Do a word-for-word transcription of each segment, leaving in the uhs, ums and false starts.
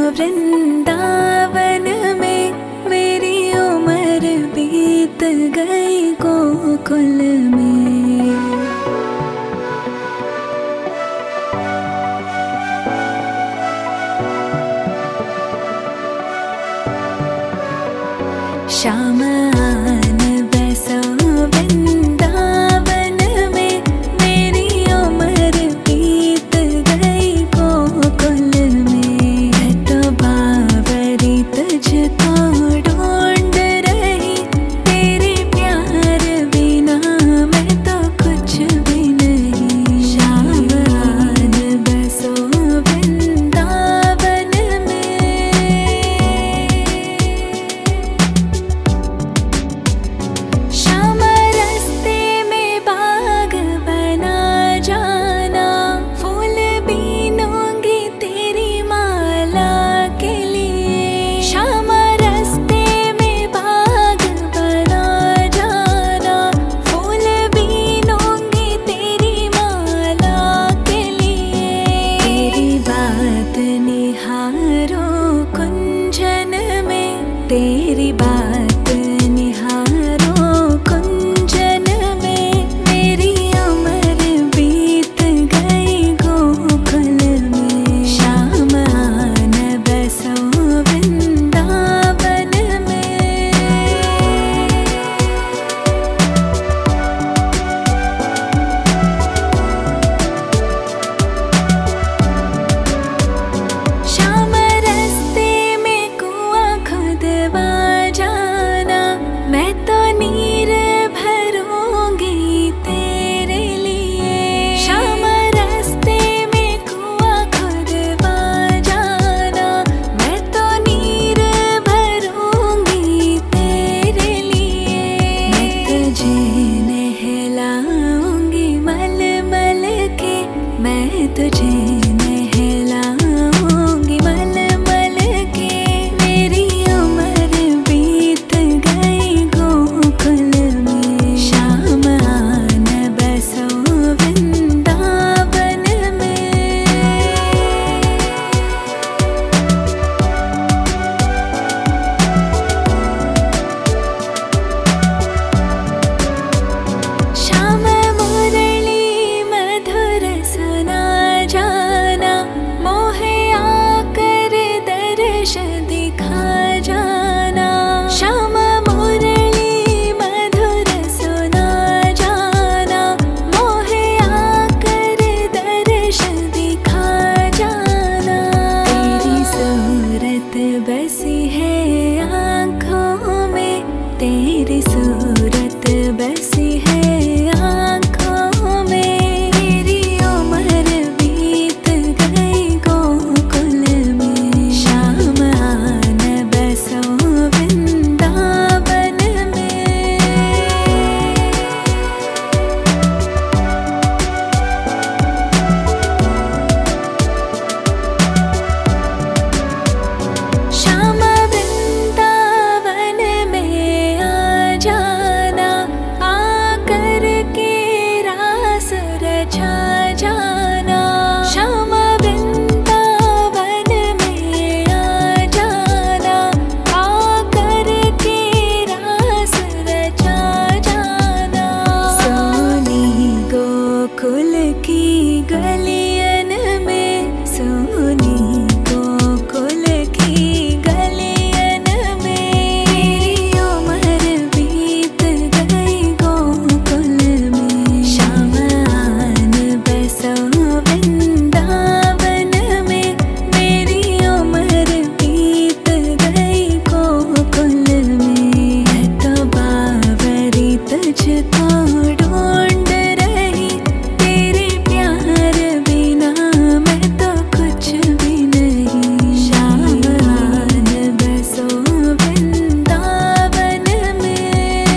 वृंदावन में मेरी उम्र बीत गई गोकुल में। श्याम आन बैसो वृंदावन में मेरी उम्र बीत गई गोकुल में। मैं तो बावरी तुझको ढूंढ रही, तेरे प्यार बिना मैं तो कुछ भी नहीं। श्याम आन बैसो वृंदावन में। श्याम रास्ते में बाग बना जाना, फूल बीनूंगी तेरी माला के लिए। श्याम रास्ते में बाग बना जाना, फूल बीनूंगी तेरी माला के लिए। तेरी बात निहारो कुंजन में, तेरी बात निहारो कुंजन में मेरी उम्र बीत गई गोकुल में। श्याम आन बैसो वृंदावन में। श्याम रास्ते में कुआं खुदवा जाना, मैं तो नीर भरूंगी तेरे लिए। श्याम रास्ते में कुआं खुदवा जाना, मैं तो नीर भरूंगी तेरे लिए। मैं तुझे नहलाऊंगी मल मल के, मैं तुझे नहलाऊंगी मल मल के। मेरी उम्र बीत गई गोकुल में। श्याम आन बैसो वृंदावन में। श्याम मुरली मधुर सुना जाना, मोहे आकर दर्श दिखा जाना। श्याम मुरली मधुर सुना जाना, मोहे आकर दर्श दिखा जाना। तेरी सूरत बसी है आँखों में, तेरी सूरत बसी है आँखों में। मेरी उम्र बीत गई गोकुल में। श्याम आन बैसो वृंदावन में। श्याम वृंदावन में आ जाना, आकर के रास रचा जाना। श्याम वृंदावन में आ जाना, आकर के रास रचा जाना। सोनी गोकुल की गलियन में, सोनी गोकुल की गलियन में मेरी उम्र बीत गई गोकुल में। श्याम आन बैसो वृंदावन में मेरी उम्र बीत गई गोकुल में। मैं तो बावरी तुझको ढूंढ रही, तेरे प्यार बिना मैं तो कुछ भी नहीं। श्याम आन बैसो वृंदावन में।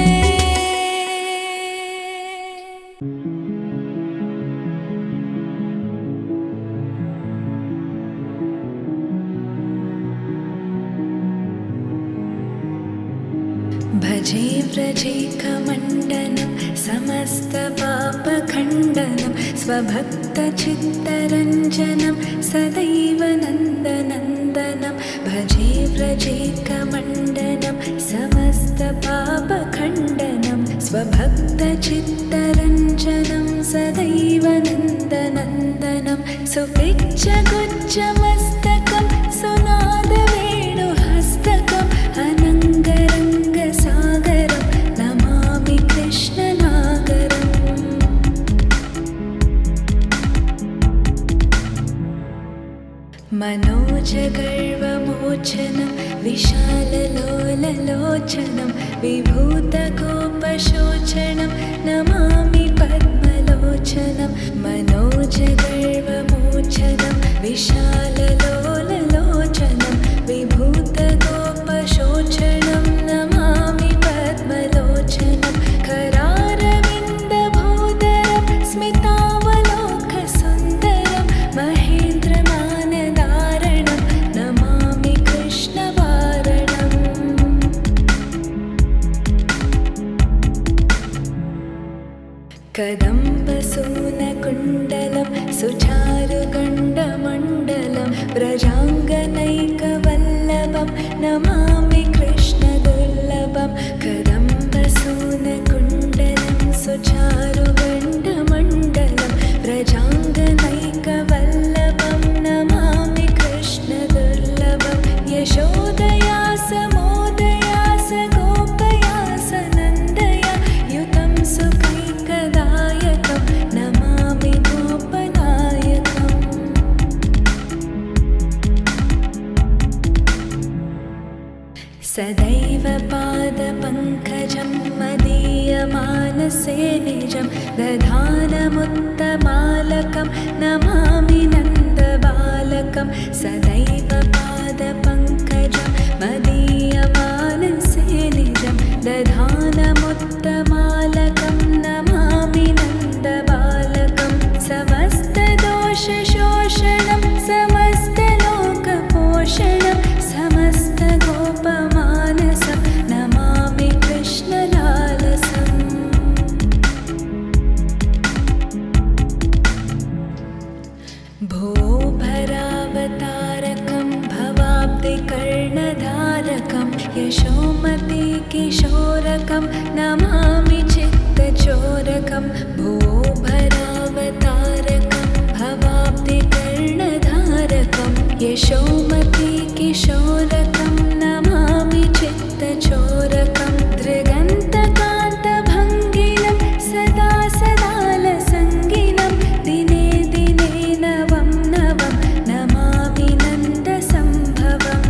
भजे व्रजे कमण्डनं समस्तपापखण्डनं स्वभक्तचित्तरञ्जनं सदैव नन्दनन्दनं व्रजेकमण्डनं समस्तपापखण्डनं स्वभक्तचित्तरञ्जनं सदैव नन्दनन्दनं सुपिच्चगुच्चमस्तकं सुनादवेणुहस्तकम् अनङ्गरङ्गसागरं नमामि कृष्णनागरम् मनोजगर्वमोचनं विशाललोललोचनं विभूतगोपशोचनं नमामि पद्मलोचनं मनोजगर्वमोचनं विशाललोललोचनं विभूतगोपशोचनं नमामि पद्मलोचनं करारविन्दभूधरं स्मितावलोकसुन्दरं महेन्द्रमानदारणं नमामि कृष्णवारणम् कदम्बसूनकुण्डलं सुचारुगण्डमण्डलं व्रजाङ्गनैकवल्लभं नमामि कृष्णदुर्लभं कदम्बसूनकुण्डलं सुचारुगण्डमण्डलं व्रजाङ्गनैकवल्लभं नमामि कृष्णदुर्लभं यशोदया समोदया स गोपया स नन्दया युतं सुखैकदायकं नमामि गोपनायकम् सदैव पादपङ्कजं मदीयमानसे निजं दधानमुत्तमालकं नमामि नन्दबालकं सदैव पादपङ्कजं मदीयमानसे निजं दधानमुत्तमालकं नमामि नन्दबालकं समस्तदोषशोषणं समस्तलोकपोषणं समस्तगोपमानसं नमामि कृष्णलालसम् भोभरावतारकं भवाब्धिकर्णधारकं यशोमतिकिशोरकं नमामि चित्तचोरकं भोभरावतारकं भवाब्धिकर्णधारकं यशोमतिकिशोरकं नमामि चित्तचोरकं दृगन्तकान्तभङ्गिनं सदा सदालसङ्गिनं दिने दिने नवं नवं नमामि नन्दसम्भवम्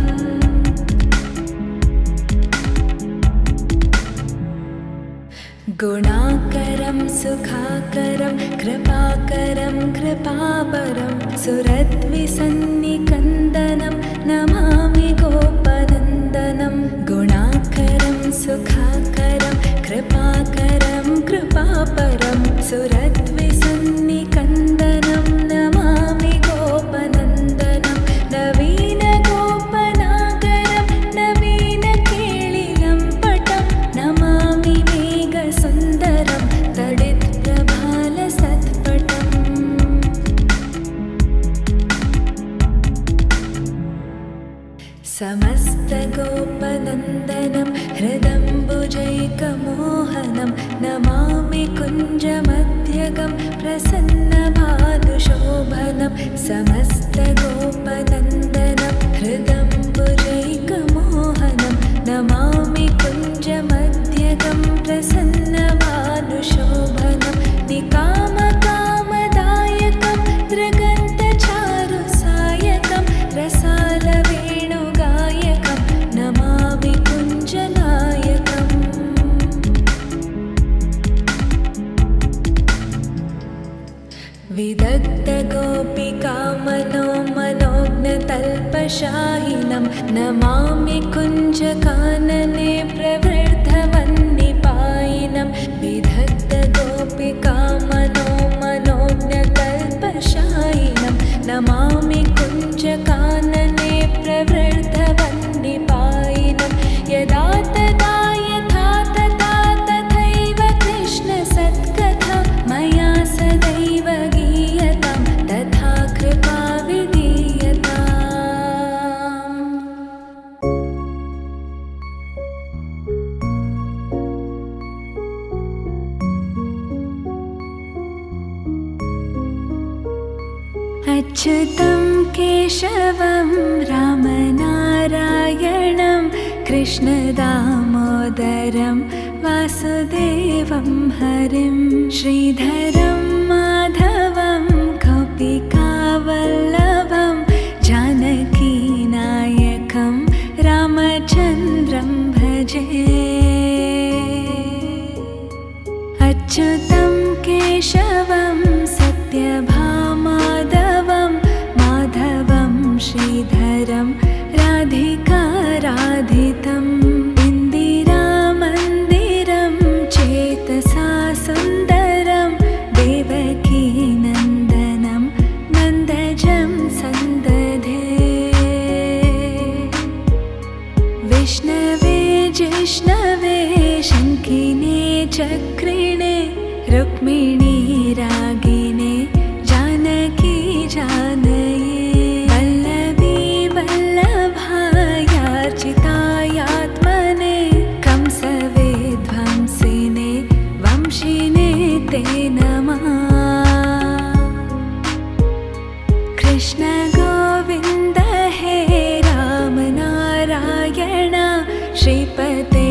गुणाकरं सुखाकरं कृपाकरं कृपावरं सुरद्विसन्निकन्दनं नमामि गोपनन्दनं गुणाकरं सुखाकरं कृपाकरं कृपापरं सुरद्विसन्निकन्दनं नमामि गोपनन्दनं नवीनगोपनागरं नवीनकेलिलं पटं नमामि मेघसुन्दरं तडित्प्रभालसत्पटम् समस्तगोपनन्दनं हृदम्बुजैकमोहनं नमामि कुञ्जमध्यगं प्रसन्नभानुशोभनं समस्तगोपनन्दनं हृदम्बुजैकमोहनं नमामि कुञ्जमध्यगं प्रसन्नभानुशोभनं निकामकामदायकं दृगन्तचारुसायकं रसालवेणुगायकं नमामि कुञ्जनायकम् विदग्धगोपिकामनो मनोज्ञतल्पशाहिनं नमामि कुञ्जकानने प्रवृद्धवन्निपायिनं विदग्धगोपिकामनो मनोज्ञतल्पशाहिनं नमामि कुञ्जकानने प्रवृद्धवन्निपायिनं यदा तदा यथा तथा तथैव कृष्णसत्कथा मया सदैव गीयतां तथा कृपा विधीयताम्। अच्युतं केशवं रामनारायणं कृष्णदामोदरं वासुदेवं हरिं श्रीधरं माधवं गोपिकावल्लभं जानकीनायकं रामचन्द्रं भजे। अच्युतं केशवं सत्यभामाधवं माधवं श्रीधरं राधिकाराधितम् इन्दिरामन्दिरं चेतसा सुन्दरं देवकीनन्दनं नन्दजं सन्दधे। विष्णवे जिष्णवे शङ्किने चक्रिणे रुक्मिणी रागिणे जानकी जानये वल्लभी वल्लभायार्चितायात्मने कंसविध्वंसिने वंशिने ते नमः। कृष्ण गोविन्द हे राम नारायण श्रीपते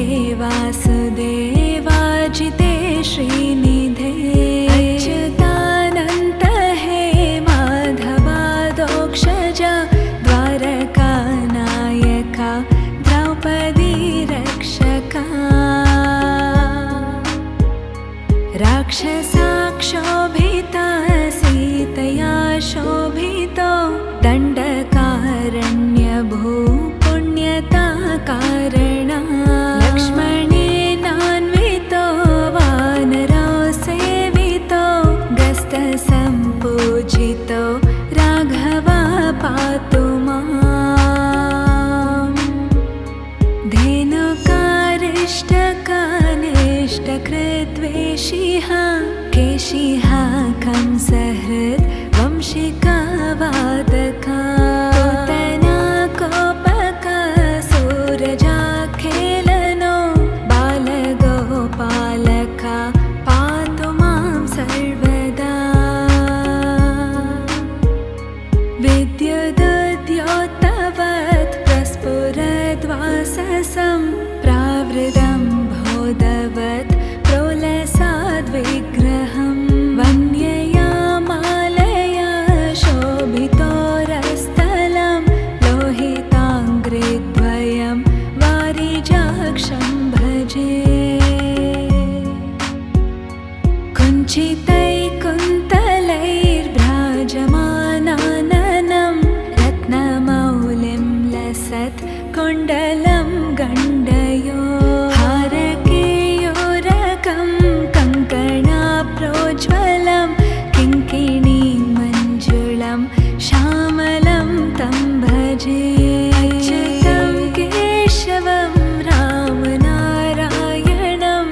वासुदेवाजिते श्रीनिधे अच्युतानन्त हे माधवादोक्षजा द्वारकानायका द्रौपदी रक्षका। राक्षसाक्षोभिता सीतया शोभितो दण्डकारण्यभू पुण्यता कारणा लक्ष्मणेनान्वितो वानरो सेवितो गस्तसम्पूजितो राघवा पातु माम्। धेनुकारिष्टकानिष्टकृद्वेषिः केशिः कंसहृद् वंशिका वादका पूतना कोपका सूरजाखेलनो बालगोपालका पातु मां सर्वदा। विद्युदुद्योतवत् प्रस्फुरद्वाससं प्रावृतं बोधवत् प्रोलसाद्विग्रहं वन्यया मालया शोभितोरस्थलं लोहिताङ्घ्रिद्वयं वारिजाक्षं भजे। कुञ्चितैकुन्तलैर्भ्राजमानाननं रत्नमौलिं लसत् कुण्डलं गण्डयो हारकेयोरकं कङ्कणाप्रोज्ज्वलं किङ्किणीमञ्जुलं श्यामलं तं भजे। अच्युतं केशवं रामनारायणं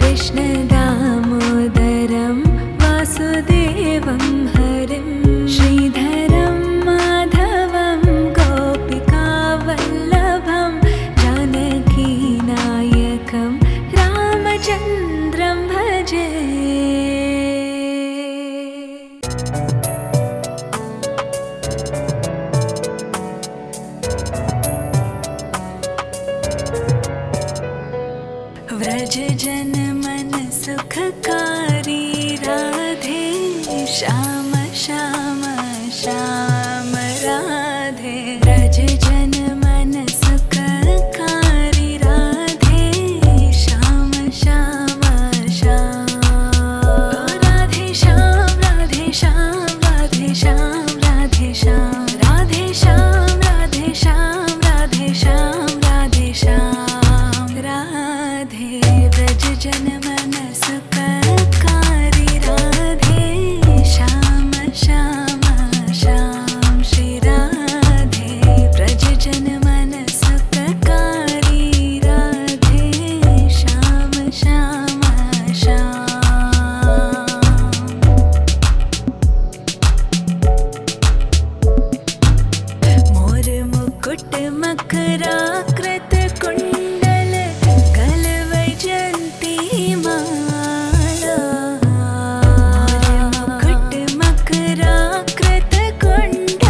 कृष्णदामोदरं वासुदेवं हरिं श्रीधरं माधवं गोपिकावल्लभं जानकीनायकं रामचन्द्रं भजे। व्रज जन मन सुखकारी राधे श्याम श्याम श्याम राधे। व्रज जन मन सुखकारी राधे श्याम श्याम श्याम राधे श्याम राधे श्याम राधे श्याम राधे श्याम राधे श्याम राधे श्याम राधे श्याम राधे श्याम राधे। व्रज जन मन सुखकारी राधे श्याम श्याम श्याम श्री राधे। व्रज जन मन सुखकारी राधे श्याम श्याम श्याम। मोर मुकुट मकराकृत कुण्डल गल वैजयन्ती माला। मोर मुकुट मकराकृत कुण्डल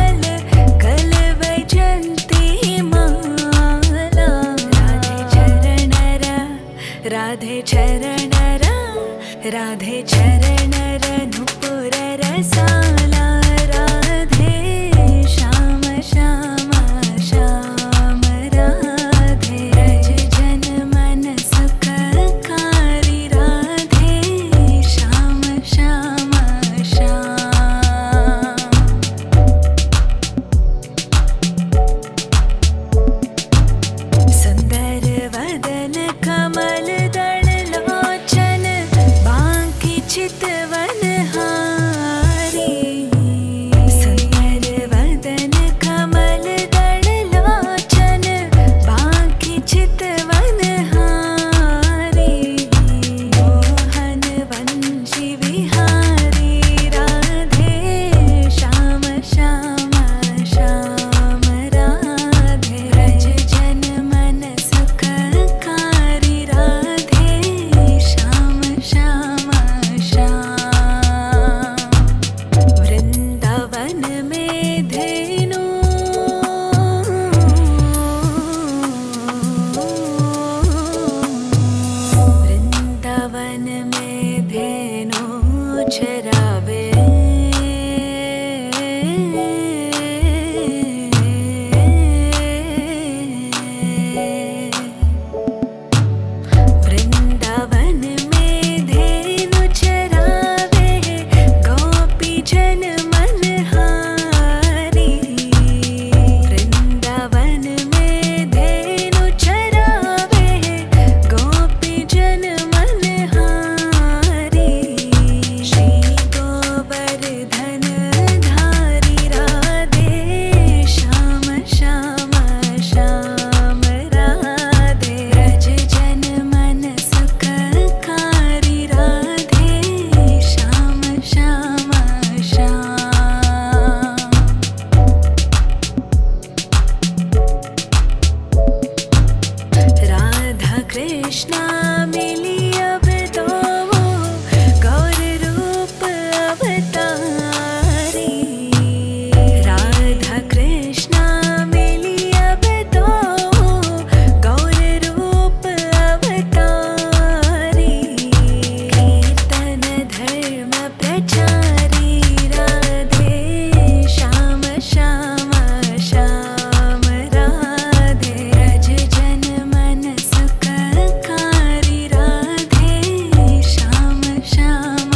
राधे चरण रा राधे चरण नुपुर रसाला राधे श्याम श्याम श्याम राधे रज जन मन सुखकारी राधे श्याम श्याम श्याम सुंदर वदन कमल दल लोचन बांकी चितवन हारी सुंदर वदन कमल दल लोचन बांकी चितवन हारी मोहन वंशी विहारी राधे श्याम श्याम श्याम राधे रज जन मन सुखकारी राधे श्याम श्याम श्याम वृंदावन में धेनु वृंदावन में धेनु चरावे वृंदावन में धेनु चरावे गोपी जन मनहारी वृंदावन में धेनु चरावे गोपी जन मनहारी श्री गोवर्धन धारी राधे श्याम श्याम श्याम राधे रज जन मन सुखकारी राधे श्याम श्याम श्याम राधा कृष्णा मिली अब तो वो गौर रूप अवतारी राधा कृष्णा मिली अब तो वो गौर रूप अवतारी कीर्तन धर्म प्रचारी राधे श्याम श्याम श्याम राधे रज जन मन सुखकारी राधे श्याम श्याम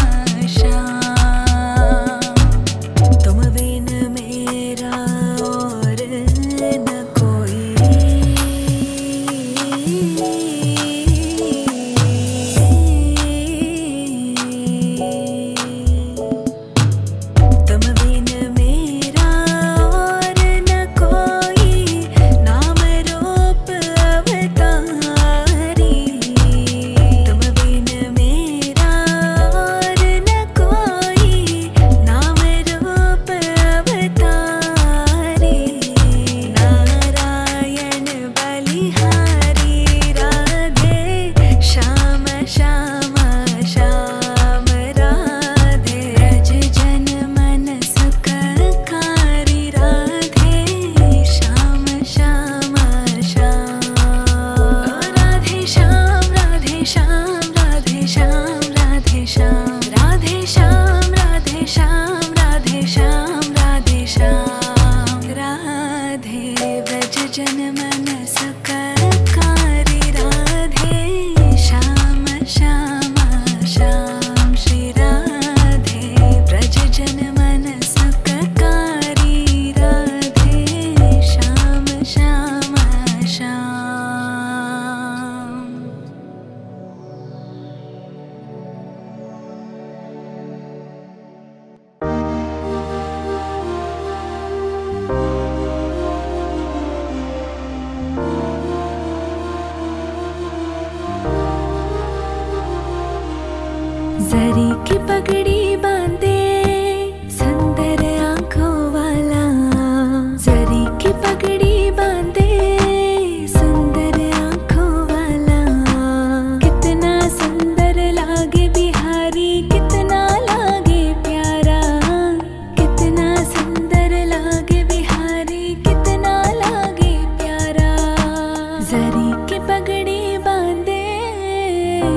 श्याम तुम बिन मेरा और न कोई तुम बिन मेरा और न कोई नाम रूप अवतारी तुम बिन मेरा और न कोई नाम रूप अवतारी नारायण बलिहारी राधे श्याम श्याम श्याम राधे रज जन मन सुखकारी राधे श्याम श्याम श्याम राधे श्याम राधे श्याम राधे श्याम राधे श्याम राधे श्याम राधे श्याम राधे श्याम राधे श्याम राधे व्रज जन मन सुखकारी राधे श्याम श्याम श्याम श्री राधे व्रज जन मन सुखकारी राधे श्याम श्याम श्याम जरी की पगड़ी बांधे सुंदर आंखों वाला जरी की पगड़ी बांधे सुंदर आंखों वाला कितना सुंदर लागे बिहारी कितना लागे प्यारा कितना सुंदर लागे बिहारी कितना लागे प्यारा जरी की पगड़ी बांधे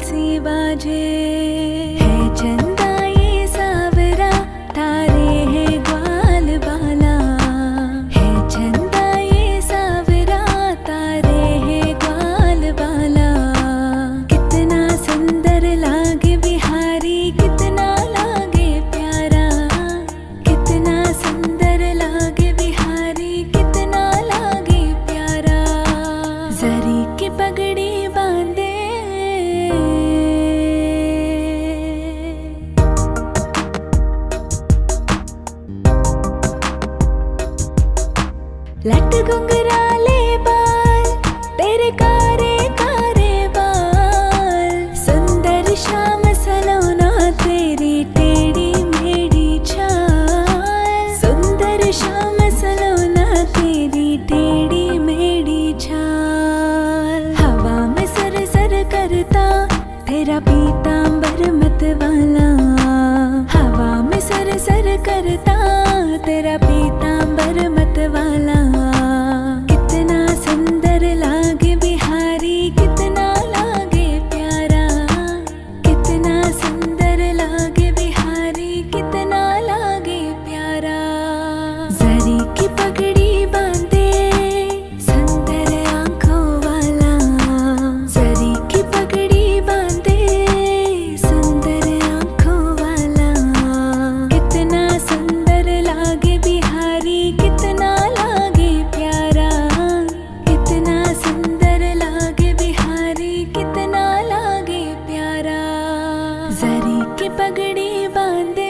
सी बाजे है चंदा ये सावरा तारे है ग्वाल बाला है चंदा ये सावरा तारे है ग्वाल बाला कितना सुंदर लागे बिहारी कितना लागे प्यारा कितना सुंदर लागे बिहारी कितना लागे प्यारा जरी की पगड़ी बांधे लट घुंघराले बाल तेरे कारे कारे बाल सुंदर श्याम सलोना तेरी टेढ़ी मेढ़ी चाल सुंदर श्याम सलोना तेरी टेढ़ी मेढ़ी चाल हवा में सर सर करता तेरा पीतांबर मत वाला हवा में सर सर करता तेरा पीतांबर मत वाला कितना सुंदर लागे बिहारी कितना लागे प्यारा कितना सुंदर लागे बिहारी कितना लागे प्यारा जरी की पगड़ी बांधे सुंदर आंखों वाला जरी की पगड़ी बांधे सुंदर आंखों वाला कितना सुंदर लागे बिहारी कितना लागे प्यारा कितना सुंदर लागे बिहारी कितना लागे प्यारा जरी की पगड़ी बांधे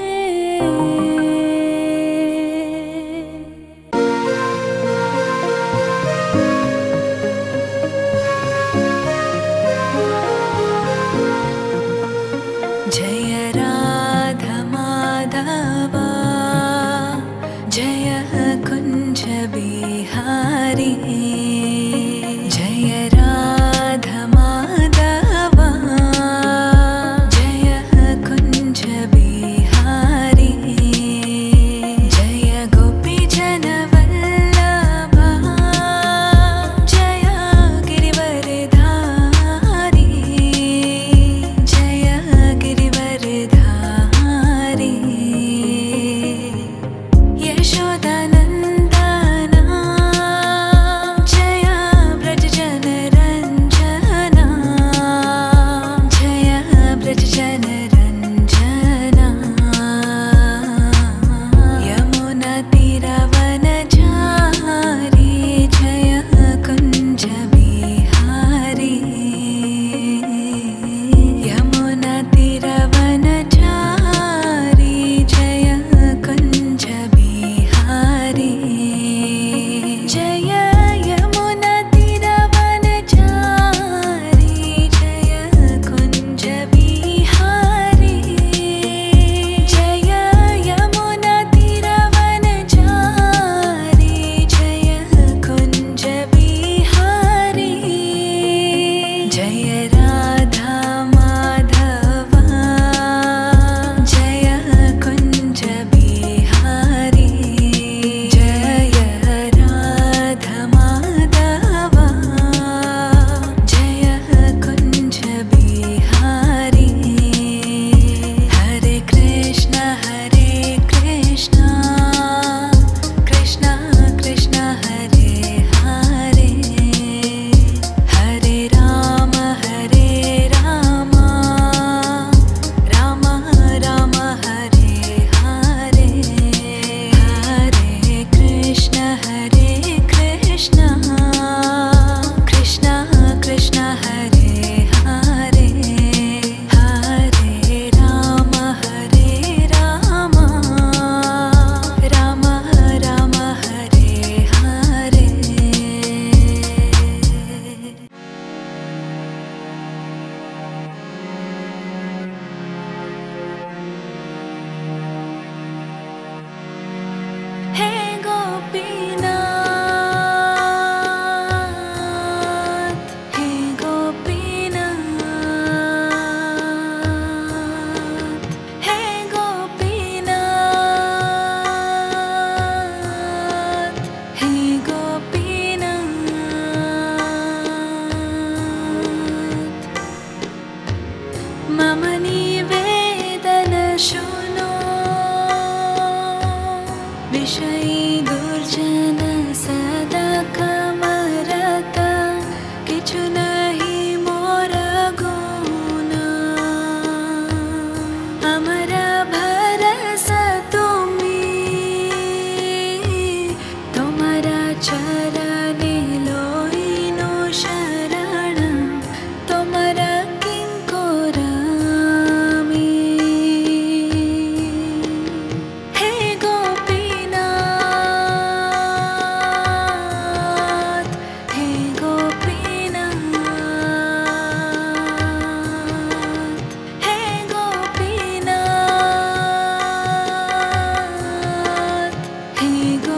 जय राधा माधवा जय कुंज बिहारी जय राधा माधवा जय कुंज मम निवेदन शृणु विषयी दुर्जन सदा कमरत किछु नहीं मोर गुण अमर भरस तुमी तुम्हारा चरणे लोईनु शरण तुम्हारा किंकोरामी हे गोपीनाथ हे गोपीनाथ हे गोपीनाथ हे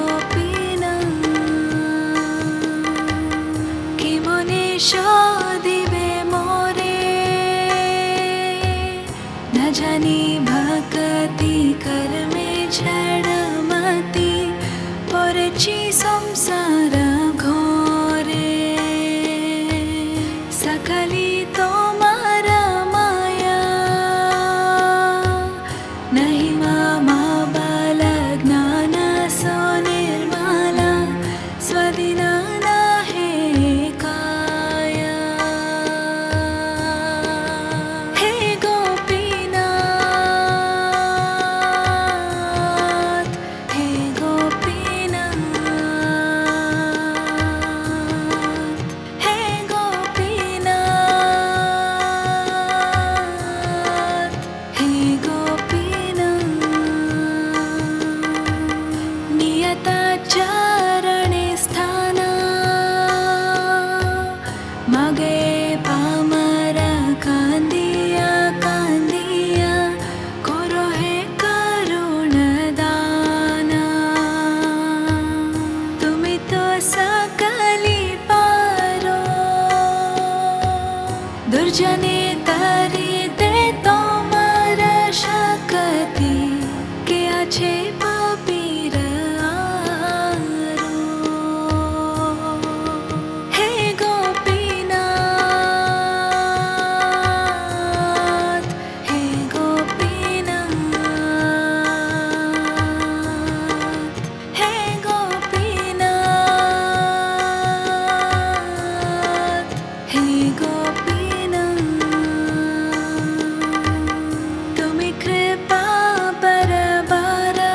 गोपीनाथ कि मने शोधिबे मोरे न जानी भक्ति कर्मे झड़मती पड़ेछि संसार घोरे सकली तोमार माया नहीं मामा बाल ज्ञान सो निर्मला स्वदिन नाहे काया हे गोपीनाथ हे गोपीनाथ हे गोपीनाथ हे गोपीनाथ नियता चरणे स्थान मगे पामर कांदिया कांदिया करो हे करुण दान तुमी तो सकली पारो दुर्जने तरीते तोमार शक्ति के आछे पपीर आरो हे गोपीनाथ हे गोपीनाथ हे गोपीनाथ हे गोपीनाथ तुमी कृपा परबारा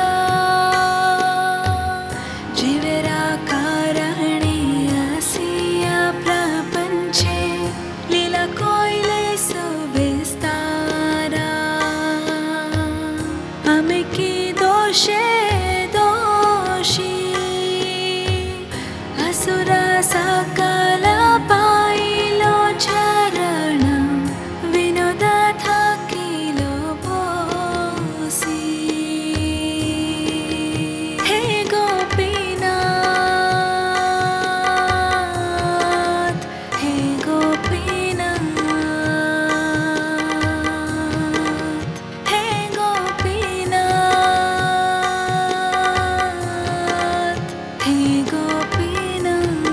जीवेरा कारणे आसिया प्रपंचे लीला कोइले सुविस्तारा हमें की दोषे दोषी असुरा सकल पाइलो चरण विनोद थाकिलो पोसी हे गोपीनाथ हे गोपीनाथ हे गोपीनाथ हे गोपीनाथ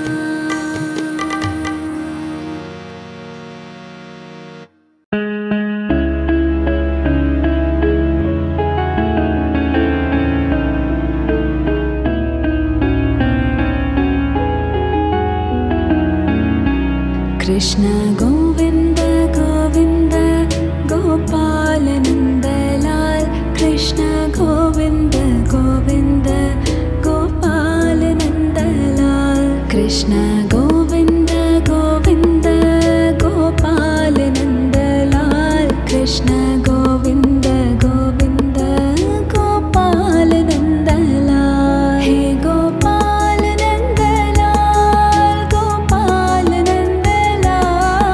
कृष्ण गोविंद गोविंद गोपाल नंदलाल कृष्ण गोविंद गोविंद गोपाल नंदलाल कृष्ण गोविंद गोविंद गोपाल नंदलाल कृष्ण गोविंद गोविंद गोपाल नंदलाल हे गोपाल नंदलाल गोपाल नंदलाल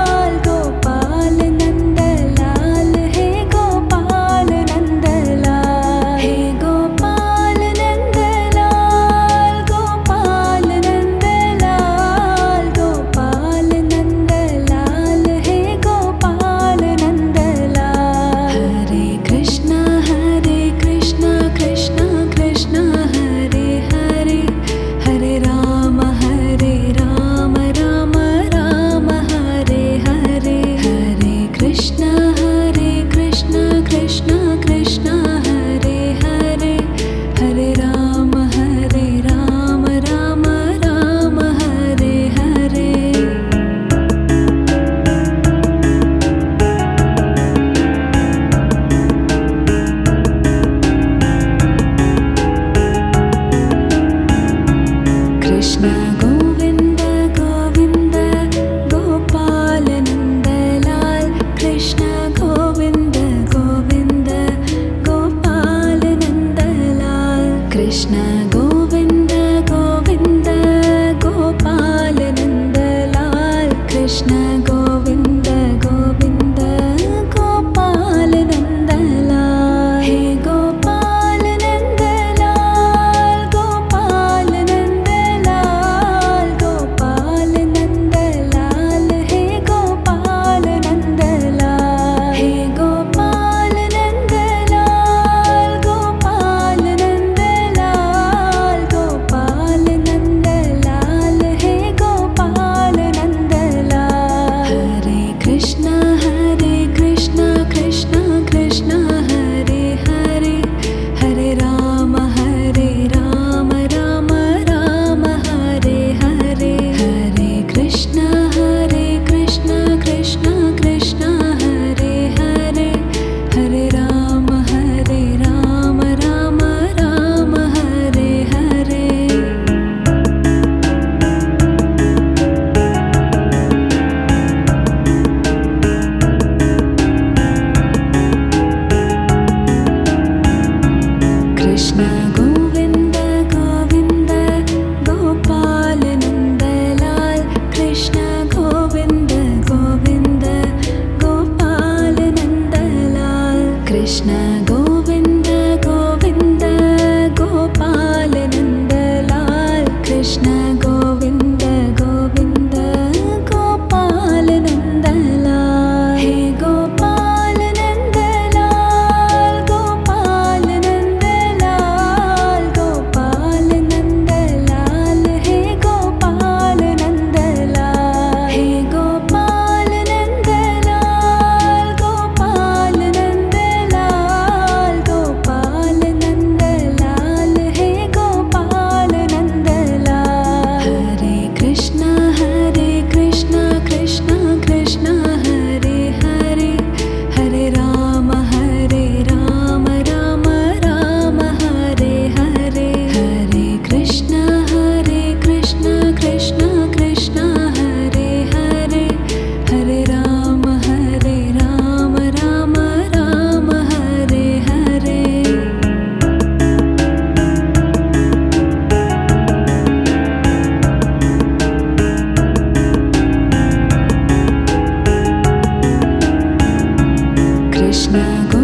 कृष्ण गोविंद गोविंद गोपाल नंदलाल कृष्ण गोविंद गोविंद गोपाल नंदलाल हे गोपाल नंदलाल गोपाल नंदलाल गोपाल नंदलाल हे गोपाल नंदलाल हे गोपाल नंदलाल गोपाल नंदलाल गोपाल नंदलाल हे गोपाल नंदलाल हरे कृष्णा हरे कृष्णा कृष्णा कृष्णा हरे हरे हरे राम हरे राम राम राम हरे हरे हरे कृष्णा हरे कृष्णा कृष्णा कृष्णा हरे हरे हरे राम हरे राम राम राम हरे हरे कृष्ण